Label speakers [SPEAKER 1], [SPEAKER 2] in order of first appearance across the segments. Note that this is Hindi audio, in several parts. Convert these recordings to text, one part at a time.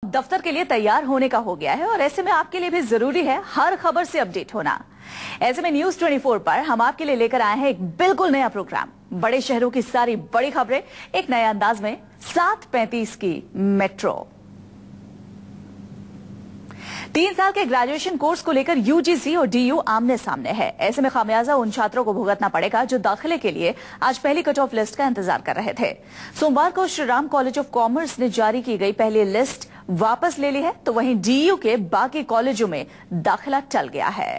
[SPEAKER 1] दफ्तर के लिए तैयार होने का हो गया है और ऐसे में आपके लिए भी जरूरी है हर खबर से अपडेट होना। ऐसे में न्यूज 24 पर हम आपके लिए लेकर आए हैं एक बिल्कुल नया प्रोग्राम। बड़े शहरों की सारी बड़ी खबरें एक नए अंदाज में 7:35 की मेट्रो। 3 साल के ग्रेजुएशन कोर्स को लेकर यूजीसी और डीयू आमने सामने है। ऐसे में खामियाजा उन छात्रों को भुगतना पड़ेगा जो दाखिले के लिए आज पहली कट ऑफ लिस्ट का इंतजार कर रहे थे। सोमवार को Shri Ram College of Commerce ने जारी की गई पहली लिस्ट वापस ले ली है, तो वहीं डीयू के बाकी कॉलेजों में दाखिला टल गया है।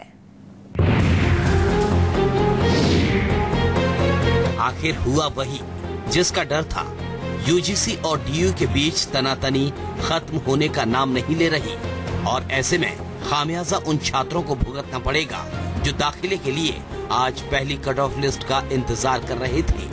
[SPEAKER 2] आखिर हुआ वही जिसका डर था। यूजीसी और डीयू के बीच तनातनी खत्म होने का नाम नहीं ले रही और ऐसे में खामियाजा उन छात्रों को भुगतना पड़ेगा जो दाखिले के लिए आज पहली कट ऑफ लिस्ट का इंतजार कर रहे थे।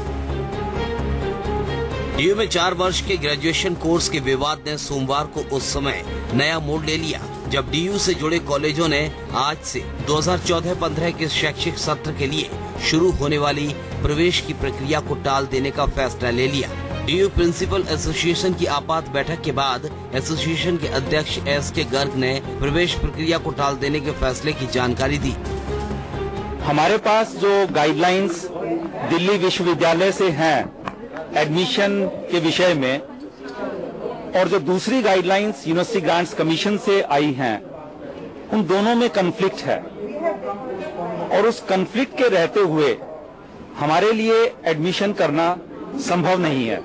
[SPEAKER 2] डीयू में 4 वर्ष के ग्रेजुएशन कोर्स के विवाद ने सोमवार को उस समय नया मोड़ ले लिया जब डीयू से जुड़े कॉलेजों ने आज से 2014-15 के शैक्षिक सत्र के लिए शुरू होने वाली प्रवेश की प्रक्रिया को टाल देने का फैसला ले लिया। डीयू प्रिंसिपल एसोसिएशन की आपात बैठक के बाद एसोसिएशन के अध्यक्ष एस.के. गर्ग ने प्रवेश प्रक्रिया को टाल देने के फैसले की जानकारी दी।
[SPEAKER 3] हमारे पास जो गाइडलाइंस दिल्ली विश्वविद्यालय से हैं एडमिशन के विषय में और जो दूसरी गाइडलाइंस यूनिवर्सिटी ग्रांट्स कमीशन से आई हैं, उन दोनों में कॉन्फ्लिक्ट है और उस कॉन्फ्लिक्ट के रहते हुए हमारे लिए एडमिशन करना संभव नहीं है।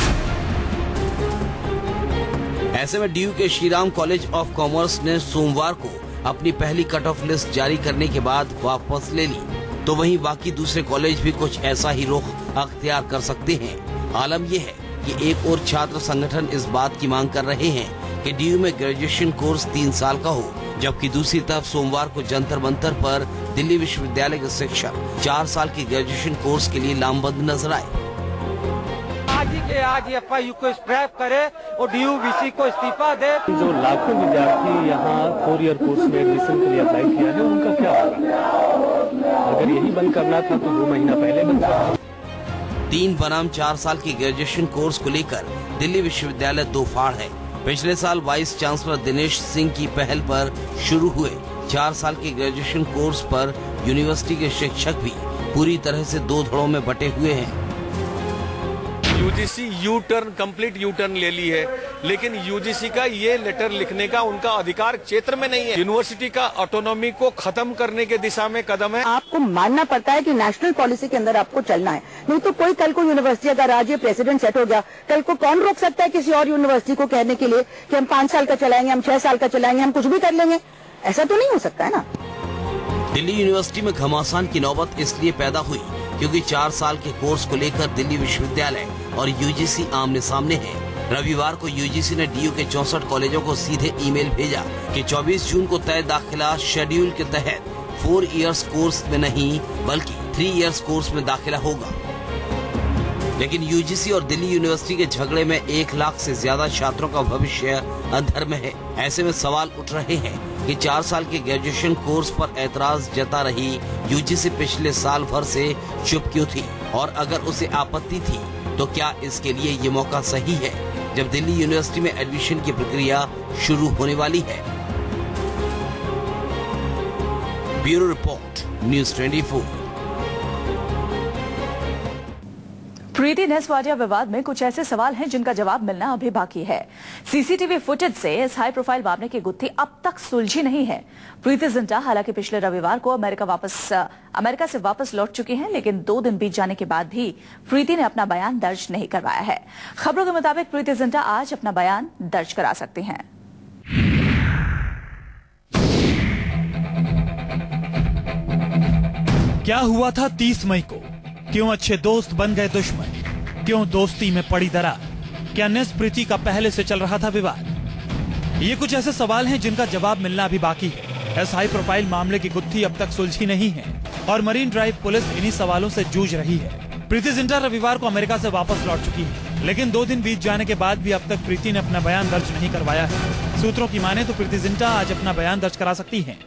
[SPEAKER 2] ऐसे में डीयू के श्रीराम कॉलेज ऑफ कॉमर्स ने सोमवार को अपनी पहली कट ऑफ लिस्ट जारी करने के बाद वापस ले ली, तो वहीं बाकी दूसरे कॉलेज भी कुछ ऐसा ही रुख अख्तियार कर सकते हैं। आलम यह है कि एक और छात्र संगठन इस बात की मांग कर रहे हैं कि डीयू में ग्रेजुएशन कोर्स 3 साल का हो, जबकि दूसरी तरफ सोमवार को जंतर मंतर पर दिल्ली विश्वविद्यालय के शिक्षक 4 साल के ग्रेजुएशन कोर्स के लिए लामबंद नजर आए।
[SPEAKER 4] आज एफआईयू को स्क्रैप करे और डीयूवीसी को इस्तीफा दे।
[SPEAKER 5] जो लाखों विद्यार्थी यहाँ 4 ईयर कोर्स में एडमिशन के लिए अप्लाई किया है, उनका क्या होगा? अगर यही बंद करना था तो 2 महीना पहले बंद करना।
[SPEAKER 2] 3 बनाम 4 साल के ग्रेजुएशन कोर्स को लेकर दिल्ली विश्वविद्यालय दो फाड़ है। पिछले साल वाइस चांसलर दिनेश सिंह की पहल पर शुरू हुए 4 साल के ग्रेजुएशन कोर्स पर यूनिवर्सिटी के शिक्षक भी पूरी तरह से 2 धड़ों में बटे हुए हैं।
[SPEAKER 6] यूजीसी कंप्लीट यू टर्न ले ली है, लेकिन यूजीसी का ये लेटर लिखने का उनका अधिकार क्षेत्र में नहीं है। यूनिवर्सिटी का ऑटोनॉमी को खत्म करने के दिशा में कदम है।
[SPEAKER 7] आपको मानना पड़ता है कि नेशनल पॉलिसी के अंदर आपको चलना है, नहीं तो कोई कल को यूनिवर्सिटी अगर आज ये प्रेसिडेंट सेट हो गया, कल को कौन रोक सकता है किसी और यूनिवर्सिटी को कहने के लिए कि हम 5 साल का चलाएंगे, हम 6 साल का चलाएंगे, हम कुछ भी कर लेंगे? ऐसा तो नहीं हो सकता है ना।
[SPEAKER 2] दिल्ली यूनिवर्सिटी में घमासान की नौबत इसलिए पैदा हुई क्योंकि 4 साल के कोर्स को लेकर दिल्ली विश्वविद्यालय और यूजीसी आमने सामने हैं। रविवार को यूजीसी ने डीयू के 64 कॉलेजों को सीधे ईमेल भेजा कि 24 जून को तय दाखिला शेड्यूल के तहत 4 इयर्स कोर्स में नहीं बल्कि 3 इयर्स कोर्स में दाखिला होगा। लेकिन यूजीसी और दिल्ली यूनिवर्सिटी के झगड़े में 1 लाख से ज्यादा छात्रों का भविष्य अंधर में है। ऐसे में सवाल उठ रहे हैं कि 4 साल के ग्रेजुएशन कोर्स पर ऐतराज जता रही यूजीसी पिछले साल भर से चुप क्यों थी, और अगर उसे आपत्ति थी तो क्या इसके लिए ये मौका सही है जब दिल्ली यूनिवर्सिटी में एडमिशन की प्रक्रिया शुरू होने वाली है। Bureau report, news 24।
[SPEAKER 1] Preity Ness Wadia विवाद में कुछ ऐसे सवाल हैं जिनका जवाब मिलना अभी बाकी है। सीसीटीवी फुटेज से इस हाई प्रोफाइल मामले की गुत्थी अब तक सुलझी नहीं है। प्रीति जिंटा हालांकि पिछले रविवार को अमेरिका से वापस लौट चुकी हैं, लेकिन 2 दिन बीत जाने के बाद भी प्रीति ने अपना बयान दर्ज नहीं करवाया है। खबरों के मुताबिक प्रीति जिंटा आज अपना बयान दर्ज करा सकती हैं।
[SPEAKER 8] क्या हुआ था 30 मई को? क्यों अच्छे दोस्त बन गए दुश्मन? क्यों दोस्ती में पड़ी दरार? क्या नेस प्रीति का पहले से चल रहा था विवाद? ये कुछ ऐसे सवाल हैं जिनका जवाब मिलना अभी बाकी है। इस हाई प्रोफाइल मामले की गुत्थी अब तक सुलझी नहीं है और मरीन ड्राइव पुलिस इन्हीं सवालों से जूझ रही है। प्रीति जिंटा रविवार को अमेरिका से वापस लौट चुकी है, लेकिन 2 दिन बीत जाने के बाद भी अब तक प्रीति ने अपना बयान दर्ज नहीं करवाया है। सूत्रों की माने तो प्रीति जिंटा आज अपना बयान दर्ज करा सकती है।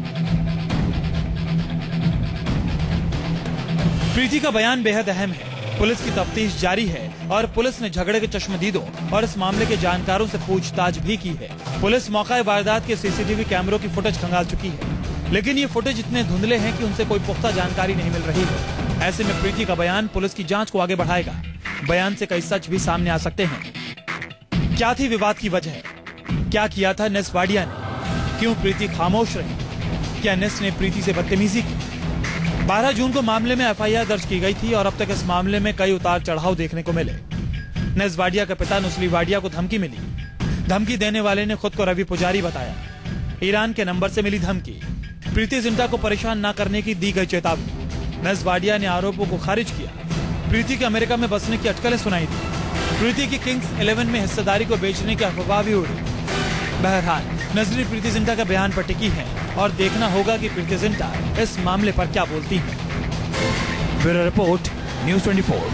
[SPEAKER 8] प्रीति का बयान बेहद अहम है। पुलिस की तफ्तीश जारी है और पुलिस ने झगड़े के चश्मदीदों और इस मामले के जानकारों से पूछताछ भी की है। पुलिस मौका वारदात के सीसीटीवी कैमरों की फुटेज खंगाल चुकी है, लेकिन ये फुटेज इतने धुंधले हैं कि उनसे कोई पुख्ता जानकारी नहीं मिल रही है। ऐसे में प्रीति का बयान पुलिस की जांच को आगे बढ़ाएगा। बयान से कई सच भी सामने आ सकते हैं। क्या थी विवाद की वजह? क्या किया था नेस वाडिया ने? क्यों प्रीति खामोश रही? क्या नेस ने प्रीति से बदतमीजी की? 12 जून को मामले में एफआईआर दर्ज की गई थी और अब तक इस मामले में कई उतार चढ़ाव देखने को मिले। नेस वाडिया के पिता नुस्ली वाडिया को धमकी मिली। धमकी देने वाले ने खुद को रवि पुजारी बताया। ईरान के नंबर से मिली धमकी। प्रीति जिंटा को परेशान न करने की दी गई चेतावनी। नेस वाडिया ने आरोपों को खारिज किया। प्रीति के अमेरिका में बसने की अटकलें सुनाई थी। प्रीति की किंग्स 11 में हिस्सेदारी को बेचने की अफवाह भी उड़ी। बहरहाल नजरें प्रीति जिंटा के बयान पर टिकी हैं और देखना होगा कि प्रीति जिंटा इस मामले पर क्या बोलती है। Bureau report, news 24।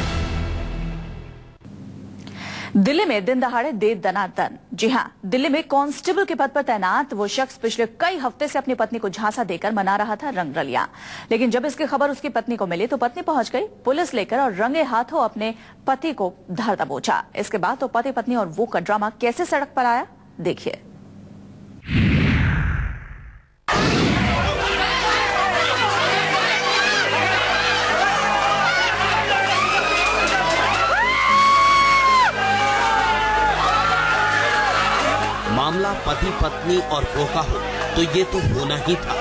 [SPEAKER 1] दिल्ली में दिन दहाड़े दे दनादन। जी हां, दिल्ली में कांस्टेबल के पद पर तैनात वो शख्स पिछले कई हफ्ते से अपनी पत्नी को झांसा देकर मना रहा था रंगरलियां। लेकिन जब इसकी खबर उसकी पत्नी को मिली तो पत्नी पहुंच गई पुलिस लेकर और रंगे हाथों अपने पति को धर दबोचा। इसके बाद तो पति पत्नी और वो का ड्रामा कैसे सड़क पर आया, देखिए।
[SPEAKER 2] मामला पति पत्नी और वो का हो तो ये तो होना ही था।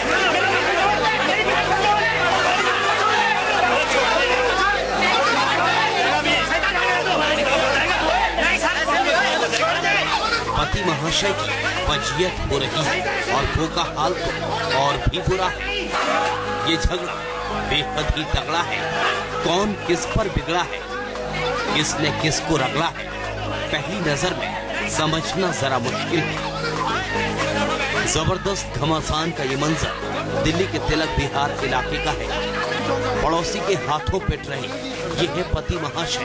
[SPEAKER 2] पति महाशय की वजीयत हो रही है और वो का हाल तो और भी बुरा है। ये झगड़ा बेहद ही तगड़ा है। कौन किस पर बिगड़ा है, किसने किसको रगड़ा है, पहली नजर में समझना जरा मुश्किल है। जबरदस्त घमासान का ये मंजर दिल्ली के तिलक बिहार इलाके का है। पड़ोसी के हाथों पिट रहे ये है पति महाशय,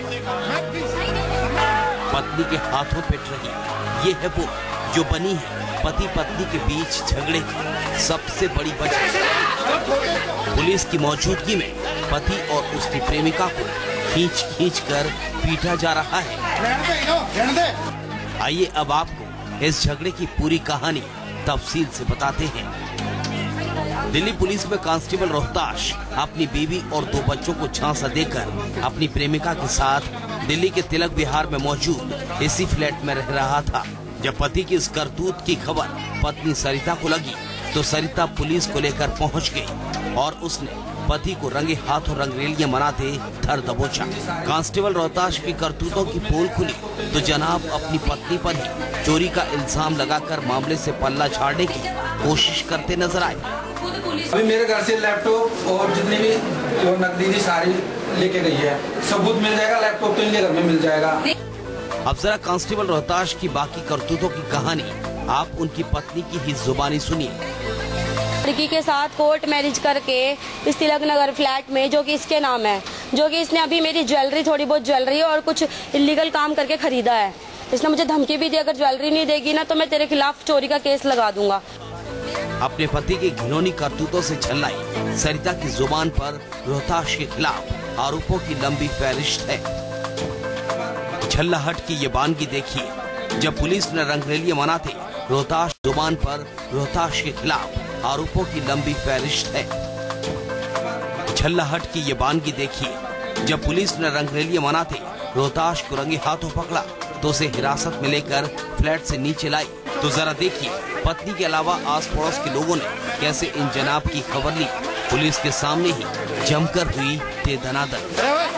[SPEAKER 2] पत्नी के हाथों पिट रही ये है वो जो बनी है पति पत्नी के बीच झगड़े की सबसे बड़ी वजह। पुलिस की मौजूदगी में पति और उसकी प्रेमिका को खींच खींच कर पीटा जा रहा है। आइए अब आपको इस झगड़े की पूरी कहानी तफसील से बताते हैं। दिल्ली पुलिस में कांस्टेबल रोहताश अपनी बीवी और 2 बच्चों को झांसा देकर अपनी प्रेमिका के साथ दिल्ली के तिलक बिहार में मौजूद इसी फ्लैट में रह रहा था। जब पति की इस करतूत की खबर पत्नी सरिता को लगी तो सरिता पुलिस को लेकर पहुंच गई और उसने पति को रंगे हाथों रंगरेलियां मनाते धर दबोचा। कांस्टेबल रोहताश की करतूतों की पोल खुली तो जनाब अपनी पत्नी पर ही चोरी का इल्जाम लगाकर मामले से पल्ला झाड़ने की कोशिश करते नजर आए।
[SPEAKER 9] अभी मेरे घर से लैपटॉप और जितनी भी जो नकदी थी सारी लेके गई है। सबूत मिल जाएगा, लैपटॉप तो इनके घर में मिल जाएगा।
[SPEAKER 2] अब जरा कांस्टेबल रोहताश की बाकी करतूतों की कहानी आप उनकी पत्नी की ही जुबानी सुनिए।
[SPEAKER 10] लड़की के साथ कोर्ट मैरिज करके इस तिलक नगर फ्लैट में जो कि इसके नाम है, जो कि इसने अभी मेरी ज्वेलरी, थोड़ी बहुत ज्वेलरी और कुछ इलीगल काम करके खरीदा है। इसने मुझे धमकी भी दी, अगर ज्वेलरी नहीं देगी ना तो मैं तेरे खिलाफ चोरी का केस लगा दूंगा।
[SPEAKER 2] अपने पति की घिनौनी करतूतों से झल्लाई सरिता की जुबान पर रोहताश के खिलाफ आरोपों की लंबी फहरिस्त है। झल्लाहट की ये बानगी देखिए। जब पुलिस ने रंगरेलियां मनाते रोहताश जुबान पर रोहताश के खिलाफ आरोपों की लंबी फहरिस्त है। झल्लाहट की ये बानगी देखिए। जब पुलिस ने रंगरेलियां मनाते रोहताश को रंगे हाथों पकड़ा तो उसे हिरासत में लेकर फ्लैट से नीचे लाई तो जरा देखिए पत्नी के अलावा आस पड़ोस के लोगों ने कैसे इन जनाब की खबर ली। पुलिस के सामने ही जमकर हुई दे दनादन।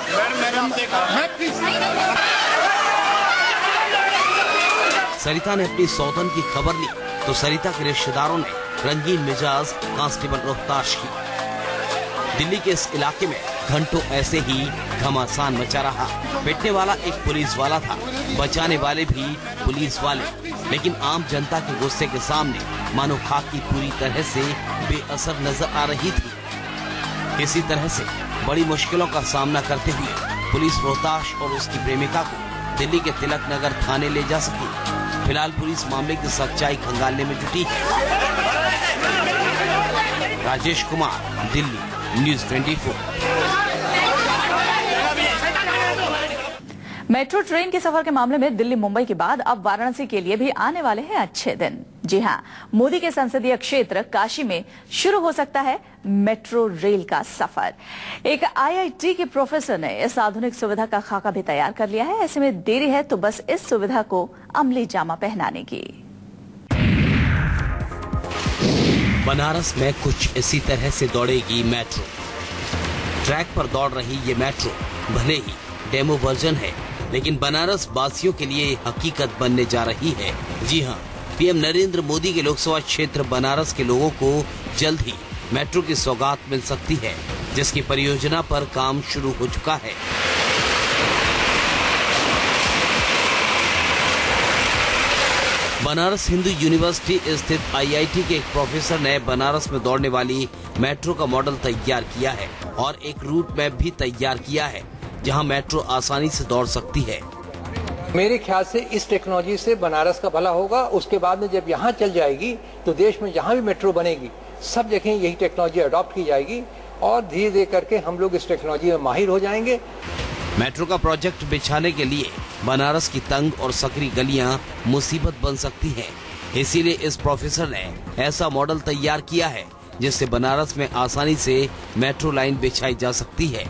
[SPEAKER 2] सरिता ने अपनी सौतन की खबर ली तो सरिता के रिश्तेदारों ने रंगीन मिजाज कांस्टेबल रोहताश की। दिल्ली के इस इलाके में घंटों ऐसे ही घमासान मचा रहा। पिटने वाला एक पुलिस वाला था, बचाने वाले भी पुलिस वाले, लेकिन आम जनता के गुस्से के सामने मानो खाकी पूरी तरह से बेअसर नजर आ रही थी। इसी तरह से बड़ी मुश्किलों का सामना करते हुए पुलिस रोहताश और उसकी प्रेमिका को दिल्ली के तिलक नगर थाने ले जा सकी। फिलहाल पुलिस मामले की सच्चाई खंगालने में जुटी है। Rajesh Kumar, Delhi, news 24।
[SPEAKER 1] Metro train के सफर के मामले में दिल्ली मुंबई के बाद अब वाराणसी के लिए भी आने वाले हैं अच्छे दिन। जी हां, मोदी के संसदीय क्षेत्र काशी में शुरू हो सकता है मेट्रो रेल का सफर। एक IIT के प्रोफेसर ने इस आधुनिक सुविधा का खाका भी तैयार कर लिया है। ऐसे में देरी है तो बस इस सुविधा को अमली जामा पहनाने की।
[SPEAKER 2] बनारस में कुछ इसी तरह से दौड़ेगी मेट्रो। ट्रैक पर दौड़ रही ये मेट्रो भले ही डेमो वर्जन है, लेकिन बनारस वासियों के लिए हकीकत बनने जा रही है। जी हां, पीएम नरेंद्र मोदी के लोकसभा क्षेत्र बनारस के लोगों को जल्द ही मेट्रो की सौगात मिल सकती है, जिसकी परियोजना पर काम शुरू हो चुका है। बनारस हिंदू यूनिवर्सिटी स्थित IIT के एक प्रोफेसर ने बनारस में दौड़ने वाली मेट्रो का मॉडल तैयार किया है और एक रूट मैप भी तैयार किया है, जहां मेट्रो आसानी से दौड़ सकती है।
[SPEAKER 11] मेरे ख्याल से इस टेक्नोलॉजी से बनारस का भला होगा। उसके बाद में जब यहाँ चल जाएगी तो देश में जहाँ भी मेट्रो बनेगी सब जगह यही टेक्नोलॉजी अडॉप्ट की जाएगी और धीरे धीरे करके हम लोग इस टेक्नोलॉजी में माहिर हो जाएंगे।
[SPEAKER 2] मेट्रो का प्रोजेक्ट बिछाने के लिए बनारस की तंग और सकरी गलियां मुसीबत बन सकती हैं। इसीलिए इस प्रोफेसर ने ऐसा मॉडल तैयार किया है जिससे बनारस में आसानी से मेट्रो लाइन बिछाई जा सकती है।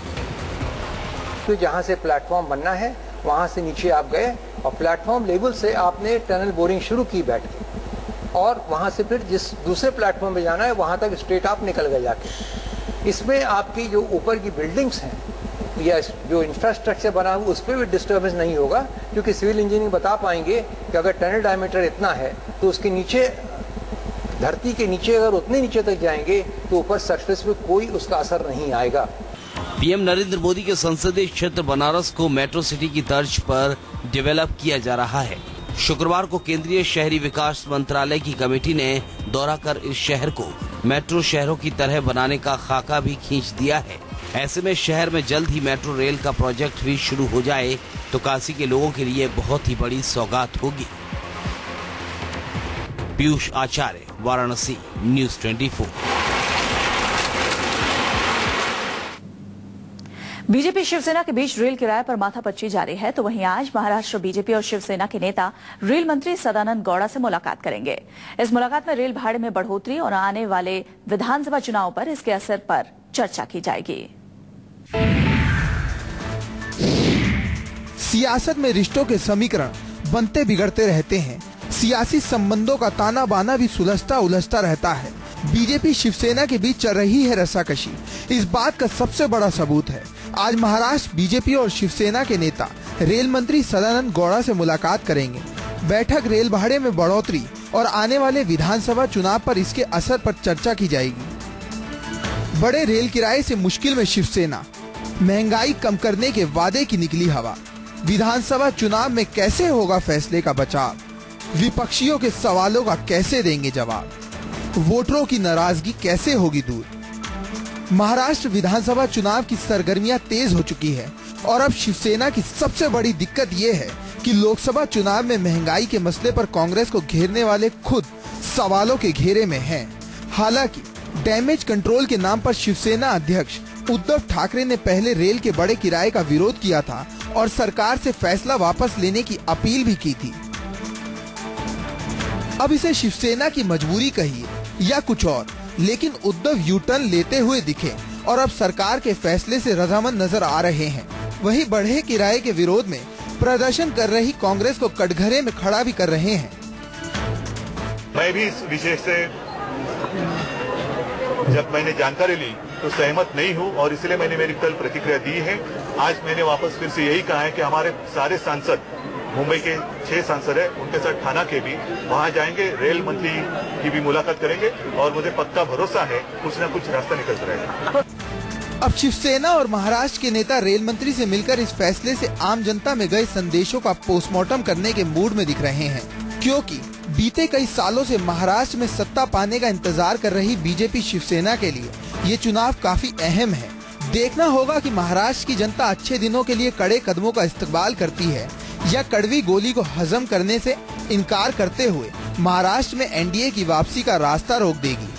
[SPEAKER 11] तो जहाँ से प्लेटफॉर्म बनना है वहाँ से नीचे आप गए और प्लेटफॉर्म लेवल से आपने टनल बोरिंग शुरू की बैठ के, और वहाँ से फिर जिस दूसरे प्लेटफॉर्म पे जाना है वहाँ तक स्ट्रेट आप निकल गए जाके। इसमें आपकी जो ऊपर की बिल्डिंग्स हैं या जो इंफ्रास्ट्रक्चर बना हुआ उस पर भी डिस्टर्बेंस नहीं होगा, क्योंकि सिविल इंजीनियरिंग बता पाएंगे कि अगर टनल डायमीटर इतना है तो उसके नीचे, धरती के नीचे अगर उतने नीचे तक जाएंगे तो ऊपर सरफेस पे कोई उसका असर नहीं आएगा।
[SPEAKER 2] पीएम नरेंद्र मोदी के संसदीय क्षेत्र बनारस को मेट्रो सिटी की तर्ज पर डेवलप किया जा रहा है। शुक्रवार को केंद्रीय शहरी विकास मंत्रालय की कमेटी ने दौरा कर इस शहर को मेट्रो शहरों की तरह बनाने का खाका भी खींच दिया है। ऐसे में शहर में जल्द ही मेट्रो रेल का प्रोजेक्ट भी शुरू हो जाए तो काशी के लोगों के लिए बहुत ही बड़ी सौगात होगी। पीयूष आचार्य, वाराणसी, न्यूज़ 24।
[SPEAKER 1] बीजेपी शिवसेना के बीच रेल किराए पर माथापच्ची जारी है, तो वहीं आज महाराष्ट्र बीजेपी और शिवसेना के नेता रेल मंत्री सदानंद गौड़ा से मुलाकात करेंगे। इस मुलाकात में रेल भाड़े में बढ़ोतरी और आने वाले विधानसभा चुनाव पर इसके असर पर चर्चा की जाएगी।
[SPEAKER 12] सियासत में रिश्तों के समीकरण बनते बिगड़ते रहते हैं। सियासी संबंधों का ताना बाना भी सुलझता उलझता रहता है। बीजेपी शिवसेना के बीच चल रही है रस्साकशी, इस बात का सबसे बड़ा सबूत है। आज महाराष्ट्र बीजेपी और शिवसेना के नेता रेल मंत्री सदानंद गौड़ा से मुलाकात करेंगे। बैठक रेल भाड़े में बढ़ोतरी और आने वाले विधानसभा चुनाव पर इसके असर पर चर्चा की जाएगी। बड़े रेल किराए से मुश्किल में शिवसेना, महंगाई कम करने के वादे की निकली हवा, विधानसभा चुनाव में कैसे होगा फैसले का बचाव, विपक्षियों के सवालों का कैसे देंगे जवाब, वोटरों की नाराजगी कैसे होगी दूर। महाराष्ट्र विधानसभा चुनाव की सरगर्मियां तेज हो चुकी है और अब शिवसेना की सबसे बड़ी दिक्कत ये है कि लोकसभा चुनाव में महंगाई के मसले पर कांग्रेस को घेरने वाले खुद सवालों के घेरे में हैं। हालांकि डैमेज कंट्रोल के नाम पर शिवसेना अध्यक्ष उद्धव ठाकरे ने पहले रेल के बड़े किराए का विरोध किया था और सरकार से फैसला वापस लेने की अपील भी की थी। अब इसे शिवसेना की मजबूरी कहिए या कुछ और, लेकिन उद्धव यू टर्न लेते हुए दिखे और अब सरकार के फैसले से रजामंद नजर आ रहे हैं। वहीं बढ़े किराए के विरोध में प्रदर्शन कर रही कांग्रेस को कटघरे में खड़ा भी कर रहे हैं।
[SPEAKER 13] मैं भी इस विषय से जब मैंने जानकारी ली तो सहमत नहीं हूं और इसलिए मैंने मेरी कल प्रतिक्रिया दी है। आज मैंने वापस फिर से यही कहा है कि हमारे सारे सांसद, मुंबई के 6 सांसद है, उनके साथ ठाणा के भी वहां जाएंगे, रेल मंत्री की भी मुलाकात करेंगे और मुझे पक्का भरोसा है कुछ न कुछ रास्ता निकलता रहेगा।
[SPEAKER 12] अब शिवसेना और महाराष्ट्र के नेता रेल मंत्री से मिलकर इस फैसले से आम जनता में गए संदेशों का पोस्टमार्टम करने के मूड में दिख रहे हैं, क्योंकि बीते कई सालों से महाराष्ट्र में सत्ता पाने का इंतजार कर रही बीजेपी शिवसेना के लिए ये चुनाव काफी अहम है। देखना होगा कि महाराष्ट्र की जनता अच्छे दिनों के लिए कड़े कदमों का इस्तेमाल करती है या कड़वी गोली को हजम करने से इनकार करते हुए महाराष्ट्र में एनडीए की वापसी का रास्ता रोक देगी।